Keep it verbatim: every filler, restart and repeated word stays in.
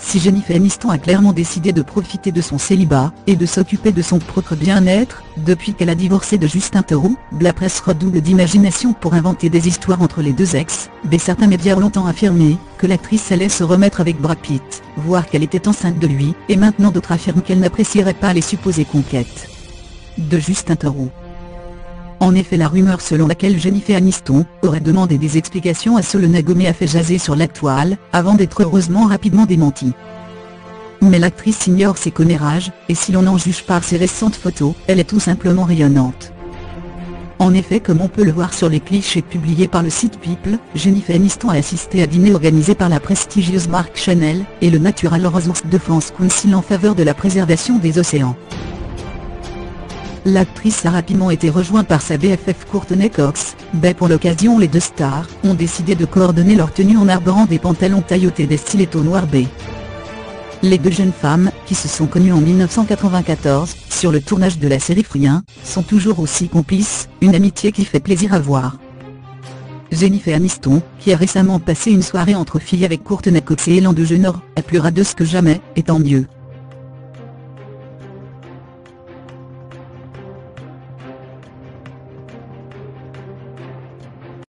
si Jennifer Aniston a clairement décidé de profiter de son célibat, et de s'occuper de son propre bien-être, depuis qu'elle a divorcé de Justin Theroux, la presse redouble d'imagination pour inventer des histoires entre les deux ex, mais certains médias ont longtemps affirmé que l'actrice allait se remettre avec Brad Pitt, voire qu'elle était enceinte de lui, et maintenant d'autres affirment qu'elle n'apprécierait pas les supposées conquêtes de Justin Theroux. En effet, la rumeur selon laquelle Jennifer Aniston aurait demandé des explications à Selena Gomez a fait jaser sur la toile, avant d'être heureusement rapidement démentie. Mais l'actrice ignore ses commérages, et si l'on en juge par ses récentes photos, elle est tout simplement rayonnante. En effet, comme on peut le voir sur les clichés publiés par le site People, Jennifer Aniston a assisté à dîner organisé par la prestigieuse marque Chanel, et le Natural Resources Defense Council en faveur de la préservation des océans. L'actrice a rapidement été rejointe par sa B F F Courtney Cox, mais pour l'occasion les deux stars ont décidé de coordonner leur tenue en arborant des pantalons taillotés des stilettos noirs B. Les deux jeunes femmes, qui se sont connues en mille neuf cent quatre-vingt-quatorze, sur le tournage de la série Frien, sont toujours aussi complices, une amitié qui fait plaisir à voir. Jennifer Aniston, qui a récemment passé une soirée entre filles avec Courtney Cox et Ellen DeGeneres, est plus radeuse que jamais, et tant mieux.